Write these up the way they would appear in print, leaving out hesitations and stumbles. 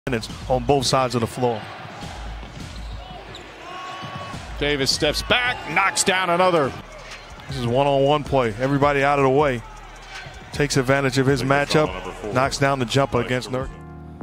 It's on both sides of the floor. Davis steps back, knocks down another. This is one-on-one play. Everybody out of the way. Takes advantage of his matchup. Knocks down the jumper against Nurk.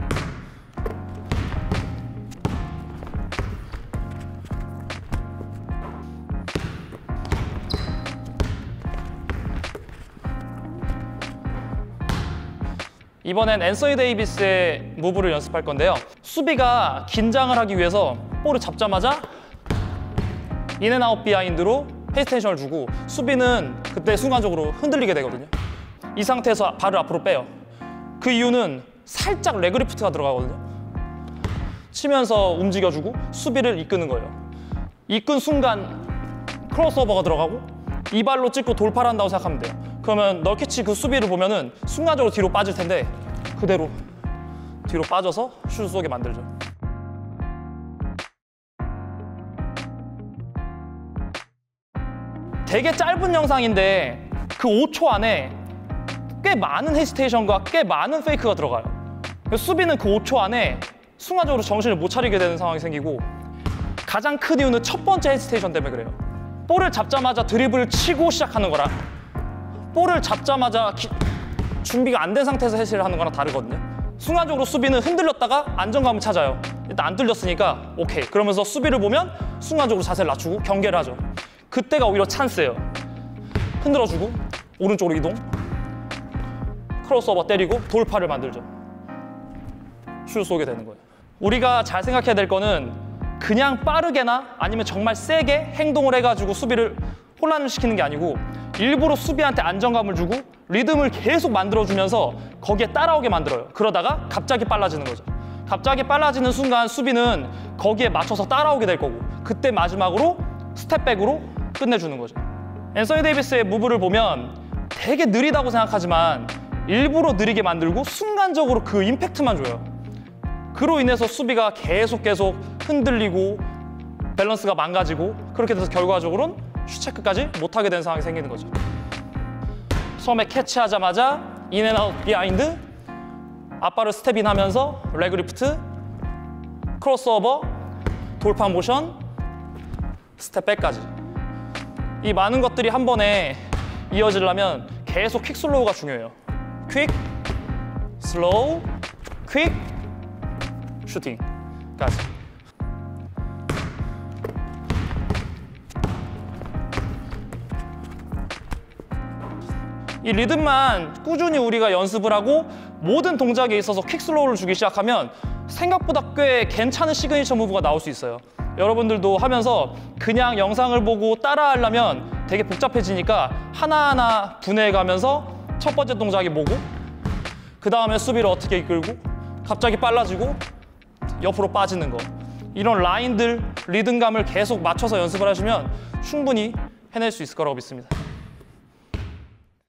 이번엔 앤서니 데이비스의 무브를 연습할 건데요. 수비가 긴장을 하기 위해서 볼을 잡자마자 인앤아웃 비하인드로 헤지테이션을 주고 수비는 그때 순간적으로 흔들리게 되거든요. 이 상태에서 발을 앞으로 빼요. 그 이유는 살짝 레그리프트가 들어가거든요. 치면서 움직여주고 수비를 이끄는 거예요. 이끈 순간 크로스오버가 들어가고 이 발로 찍고 돌파를 한다고 생각하면 돼요. 그러면 널캐치 그 수비를 보면은 순간적으로 뒤로 빠질 텐데 그대로 뒤로 빠져서 슛 쏘게 만들죠. 되게 짧은 영상인데 그 5초 안에 꽤 많은 헤지테이션과 꽤 많은 페이크가 들어가요. 수비는 그 5초 안에 순간적으로 정신을 못 차리게 되는 상황이 생기고 가장 큰 이유는 첫 번째 헤지테이션 때문에 그래요. 볼을 잡자마자 드리블을 치고 시작하는 거랑 볼을 잡자마자 준비가 안 된 상태에서 헤시를 하는 거랑 다르거든요. 순간적으로 수비는 흔들렸다가 안정감을 찾아요. 일단 안 뚫렸으니까 오케이. 그러면서 수비를 보면 순간적으로 자세를 낮추고 경계를 하죠. 그때가 오히려 찬스예요. 흔들어주고 오른쪽으로 이동, 크로스오버 때리고 돌파를 만들죠. 슛 쏘게 되는 거예요. 우리가 잘 생각해야 될 거는 그냥 빠르게나 아니면 정말 세게 행동을 해가지고 수비를 혼란을 시키는 게 아니고 일부러 수비한테 안정감을 주고 리듬을 계속 만들어주면서 거기에 따라오게 만들어요. 그러다가 갑자기 빨라지는 거죠. 갑자기 빨라지는 순간 수비는 거기에 맞춰서 따라오게 될 거고 그때 마지막으로 스텝백으로 끝내주는 거죠. 앤서니 데이비스의 무브를 보면 되게 느리다고 생각하지만 일부러 느리게 만들고 순간적으로 그 임팩트만 줘요. 그로 인해서 수비가 계속 흔들리고 밸런스가 망가지고 그렇게 돼서 결과적으로는 슛 체크까지 못하게 되는 상황이 생기는 거죠. 처음에 캐치하자마자 인앤아웃 비하인드, 앞발을 스텝인 하면서 레그리프트, 크로스오버, 돌파 모션, 스텝백까지. 이 많은 것들이 한 번에 이어지려면 계속 퀵 슬로우가 중요해요. 퀵, 슬로우, 퀵, 슈팅까지. 이 리듬만 꾸준히 우리가 연습을 하고 모든 동작에 있어서 퀵슬로우를 주기 시작하면 생각보다 꽤 괜찮은 시그니처 무브가 나올 수 있어요. 여러분들도 하면서 그냥 영상을 보고 따라하려면 되게 복잡해지니까 하나하나 분해가면서 첫 번째 동작이 뭐고 그 다음에 수비를 어떻게 이끌고 갑자기 빨라지고 옆으로 빠지는 거 이런 라인들, 리듬감을 계속 맞춰서 연습을 하시면 충분히 해낼 수 있을 거라고 믿습니다.